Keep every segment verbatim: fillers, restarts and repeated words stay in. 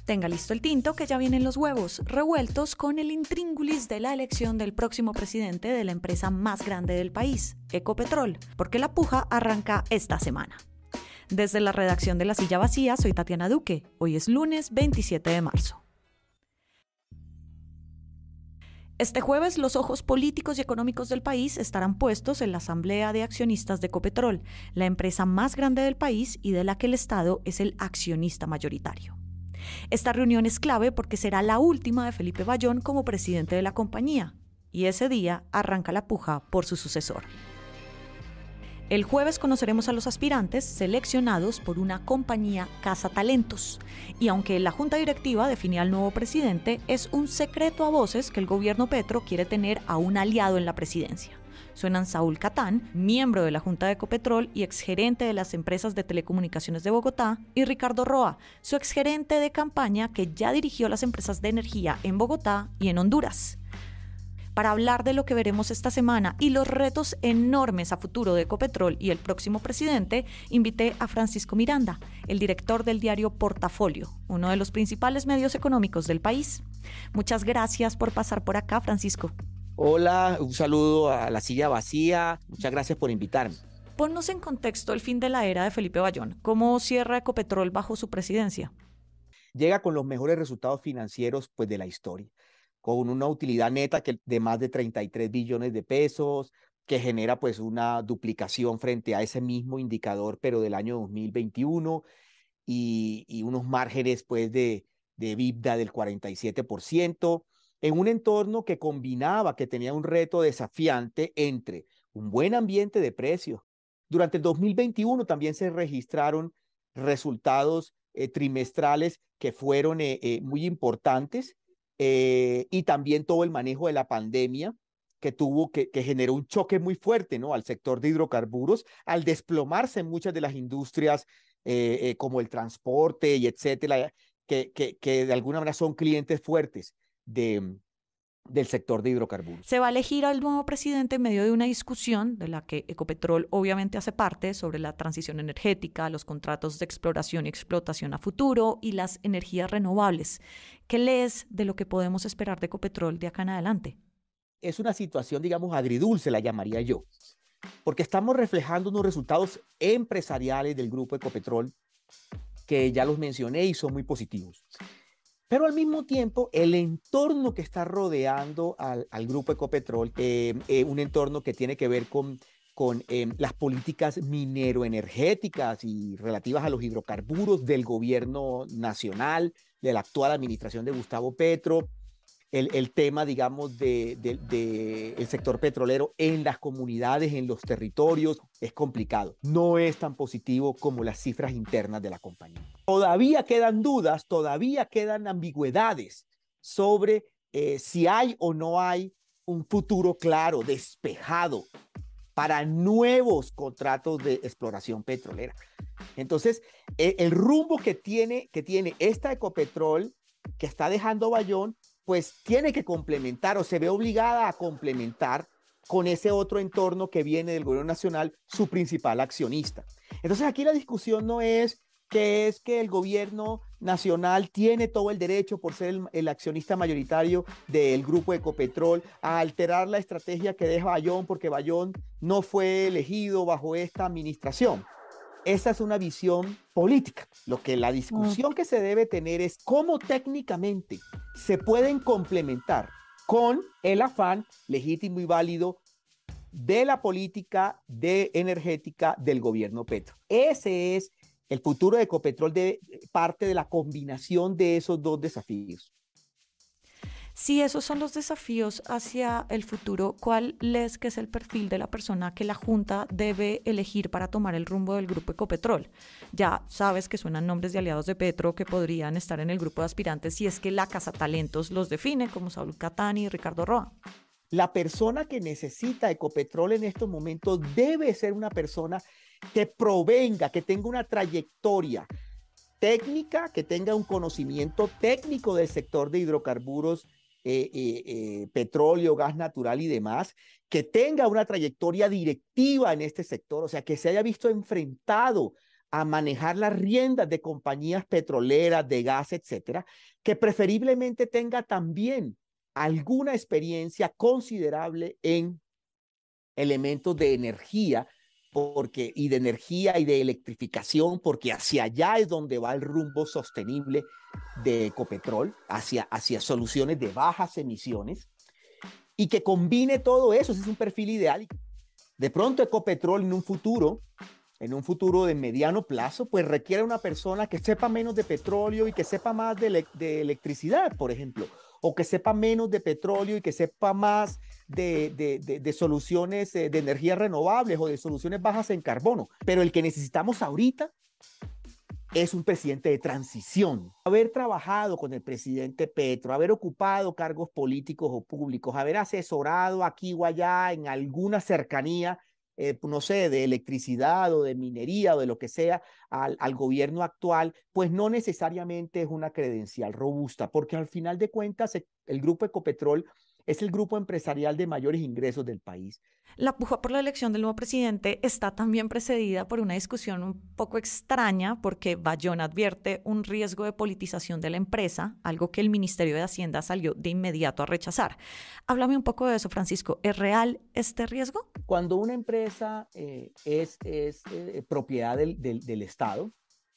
Tenga listo el tinto que ya vienen los huevos revueltos con el intríngulis de la elección del próximo presidente de la empresa más grande del país, Ecopetrol, porque la puja arranca esta semana. Desde la redacción de La Silla Vacía, soy Tatiana Duque. Hoy es lunes veintisiete de marzo. Este jueves, los ojos políticos y económicos del país estarán puestos en la Asamblea de Accionistas de Ecopetrol, la empresa más grande del país y de la que el Estado es el accionista mayoritario. Esta reunión es clave porque será la última de Felipe Bayón como presidente de la compañía, y ese día arranca la puja por su sucesor. El jueves conoceremos a los aspirantes seleccionados por una compañía cazatalentos. Y aunque la junta directiva define al nuevo presidente, es un secreto a voces que el gobierno Petro quiere tener a un aliado en la presidencia. Suenan Saúl Catán, miembro de la Junta de Ecopetrol y exgerente de las empresas de telecomunicaciones de Bogotá, y Ricardo Roa, su exgerente de campaña que ya dirigió las empresas de energía en Bogotá y en Honduras. Para hablar de lo que veremos esta semana y los retos enormes a futuro de Ecopetrol y el próximo presidente, invité a Francisco Miranda, el director del diario Portafolio, uno de los principales medios económicos del país. Muchas gracias por pasar por acá, Francisco. Hola, un saludo a La Silla Vacía. Muchas gracias por invitarme. Ponnos en contexto el fin de la era de Felipe Bayón. ¿Cómo cierra Ecopetrol bajo su presidencia? Llega con los mejores resultados financieros pues, de la historia, con una utilidad neta que, de más de treinta y tres billones de pesos, que genera pues una duplicación frente a ese mismo indicador, pero del año dos mil veintiuno, y, y unos márgenes pues de, de EBITDA del cuarenta y siete por ciento, en un entorno que combinaba, que tenía un reto desafiante entre un buen ambiente de precios. Durante el dos mil veintiuno también se registraron resultados eh, trimestrales que fueron eh, eh, muy importantes, eh, y también todo el manejo de la pandemia que tuvo, que, que generó un choque muy fuerte, ¿no?, al sector de hidrocarburos, al desplomarse en muchas de las industrias eh, eh, como el transporte y etcétera, que, que, que de alguna manera son clientes fuertes de, del sector de hidrocarburos. Se va a elegir al nuevo presidente en medio de una discusión de la que Ecopetrol obviamente hace parte sobre la transición energética, los contratos de exploración y explotación a futuro y las energías renovables. ¿Qué lees de lo que podemos esperar de Ecopetrol de acá en adelante? Es una situación, digamos, agridulce, la llamaría yo, porque estamos reflejando unos resultados empresariales del grupo Ecopetrol que ya los mencioné y son muy positivos. Pero al mismo tiempo, el entorno que está rodeando al, al grupo Ecopetrol, eh, eh, un entorno que tiene que ver con, con eh, las políticas mineroenergéticas y relativas a los hidrocarburos del gobierno nacional, de la actual administración de Gustavo Petro, el, el tema, digamos, del de, de, de sector petrolero en las comunidades, en los territorios, es complicado. No es tan positivo como las cifras internas de la compañía. Todavía quedan dudas, todavía quedan ambigüedades sobre eh, si hay o no hay un futuro claro, despejado, para nuevos contratos de exploración petrolera. Entonces, el, el rumbo que tiene, que tiene esta Ecopetrol, que está dejando Bayón, pues tiene que complementar o se ve obligada a complementar con ese otro entorno que viene del gobierno nacional, su principal accionista. Entonces aquí la discusión no es que es que el gobierno nacional tiene todo el derecho por ser el, el accionista mayoritario del grupo Ecopetrol a alterar la estrategia que deja Bayón porque Bayón no fue elegido bajo esta administración. Esa es una visión política. Lo que la discusión que se debe tener es cómo técnicamente se pueden complementar con el afán legítimo y válido de la política de energética del gobierno Petro. Ese es el futuro de Ecopetrol, de parte de la combinación de esos dos desafíos. Si esos son los desafíos hacia el futuro, ¿cuál lees que es el perfil de la persona que la Junta debe elegir para tomar el rumbo del grupo Ecopetrol? Ya sabes que suenan nombres de aliados de Petro que podrían estar en el grupo de aspirantes si es que la cazatalentos los define, como Saúl Catán y Ricardo Roa. La persona que necesita Ecopetrol en estos momentos debe ser una persona que provenga, que tenga una trayectoria técnica, que tenga un conocimiento técnico del sector de hidrocarburos, Eh, eh, eh, petróleo, gas natural y demás, que tenga una trayectoria directiva en este sector, o sea, que se haya visto enfrentado a manejar las riendas de compañías petroleras, de gas, etcétera, que preferiblemente tenga también alguna experiencia considerable en elementos de energía, porque, y de energía y de electrificación, porque hacia allá es donde va el rumbo sostenible de Ecopetrol, hacia, hacia soluciones de bajas emisiones, y que combine todo eso. Ese es un perfil ideal. De pronto Ecopetrol en un futuro, en un futuro de mediano plazo, pues requiere una persona que sepa menos de petróleo y que sepa más de, ele de electricidad, por ejemplo, o que sepa menos de petróleo y que sepa más de, de, de, de soluciones de energías renovables o de soluciones bajas en carbono. Pero el que necesitamos ahorita es un presidente de transición. Haber trabajado con el presidente Petro, haber ocupado cargos políticos o públicos, haber asesorado aquí o allá en alguna cercanía, eh, no sé, de electricidad o de minería o de lo que sea, al, al gobierno actual, pues no necesariamente es una credencial robusta, porque al final de cuentas el grupo Ecopetrol es el grupo empresarial de mayores ingresos del país. La puja por la elección del nuevo presidente está también precedida por una discusión un poco extraña, porque Bayón advierte un riesgo de politización de la empresa, algo que el Ministerio de Hacienda salió de inmediato a rechazar. Háblame un poco de eso, Francisco. ¿Es real este riesgo? Cuando una empresa eh, es, es eh, propiedad del, del, del Estado,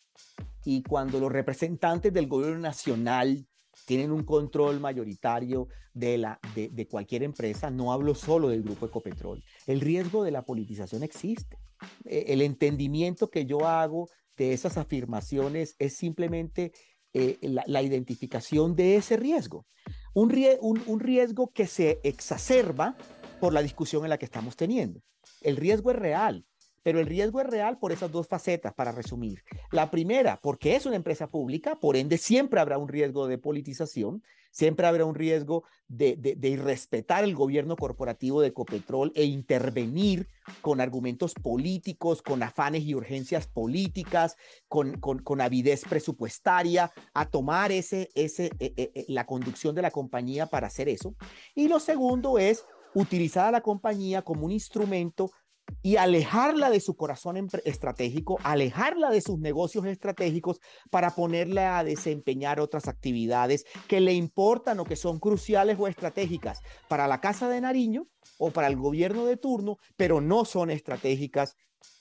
y cuando los representantes del gobierno nacional tienen un control mayoritario de, la, de, de cualquier empresa, no hablo solo del grupo Ecopetrol, el riesgo de la politización existe. El entendimiento que yo hago de esas afirmaciones es simplemente eh, la, la identificación de ese riesgo. Un, un, un riesgo que se exacerba por la discusión en la que estamos teniendo. El riesgo es real. Pero el riesgo es real por esas dos facetas, para resumir. La primera, porque es una empresa pública, por ende siempre habrá un riesgo de politización, siempre habrá un riesgo de, de, de irrespetar el gobierno corporativo de Ecopetrol e intervenir con argumentos políticos, con afanes y urgencias políticas, con, con, con avidez presupuestaria, a tomar ese, ese, eh, eh, la conducción de la compañía para hacer eso. Y lo segundo es utilizar a la compañía como un instrumento y alejarla de su corazón estratégico, alejarla de sus negocios estratégicos para ponerla a desempeñar otras actividades que le importan o que son cruciales o estratégicas para la Casa de Nariño o para el gobierno de turno, pero no son estratégicas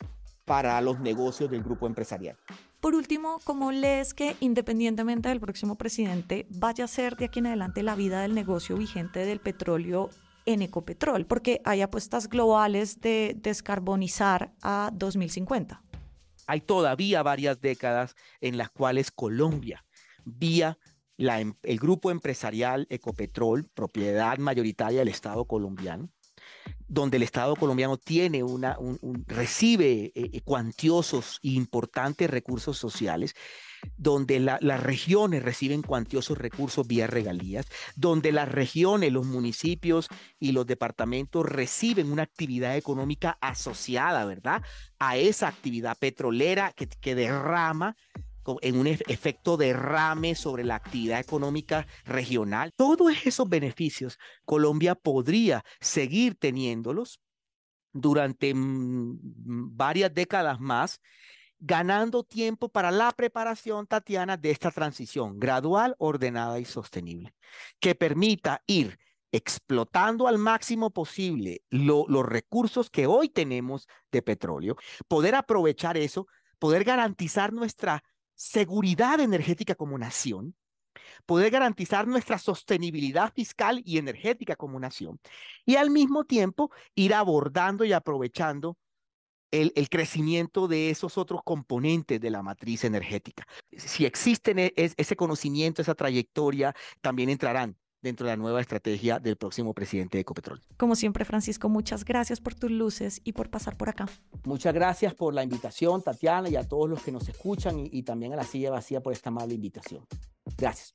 para los negocios del grupo empresarial. Por último, ¿cómo lees que, independientemente del próximo presidente, vaya a ser de aquí en adelante la vida del negocio vigente del petróleo en Ecopetrol? Porque hay apuestas globales de descarbonizar a dos mil cincuenta. Hay todavía varias décadas en las cuales Colombia, vía la, el grupo empresarial Ecopetrol, propiedad mayoritaria del Estado colombiano, donde el Estado colombiano tiene una, un, un, recibe eh, cuantiosos e importantes recursos sociales, donde la, las regiones reciben cuantiosos recursos vía regalías, donde las regiones, los municipios y los departamentos reciben una actividad económica asociada, ¿verdad?, a esa actividad petrolera que, que derrama en un efecto derrame sobre la actividad económica regional. Todos esos beneficios Colombia podría seguir teniéndolos durante mmm, varias décadas más, ganando tiempo para la preparación, Tatiana, de esta transición gradual, ordenada y sostenible, que permita ir explotando al máximo posible lo, los recursos que hoy tenemos de petróleo, poder aprovechar eso, poder garantizar nuestra seguridad energética como nación, poder garantizar nuestra sostenibilidad fiscal y energética como nación, y al mismo tiempo ir abordando y aprovechando El, el crecimiento de esos otros componentes de la matriz energética. Si existen es, ese conocimiento, esa trayectoria, también entrarán dentro de la nueva estrategia del próximo presidente de Ecopetrol. Como siempre, Francisco, muchas gracias por tus luces y por pasar por acá. Muchas gracias por la invitación, Tatiana, y a todos los que nos escuchan, y, y también a La Silla Vacía por esta amable invitación. Gracias.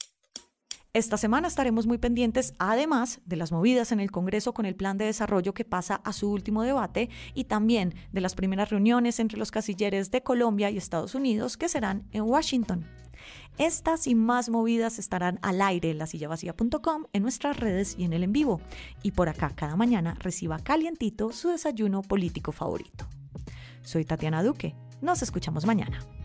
Esta semana estaremos muy pendientes, además de las movidas en el Congreso con el plan de desarrollo que pasa a su último debate, y también de las primeras reuniones entre los cancilleres de Colombia y Estados Unidos, que serán en Washington. Estas y más movidas estarán al aire en la silla vacía punto com, en nuestras redes y en el en vivo. Y por acá cada mañana reciba calientito su desayuno político favorito. Soy Tatiana Duque. Nos escuchamos mañana.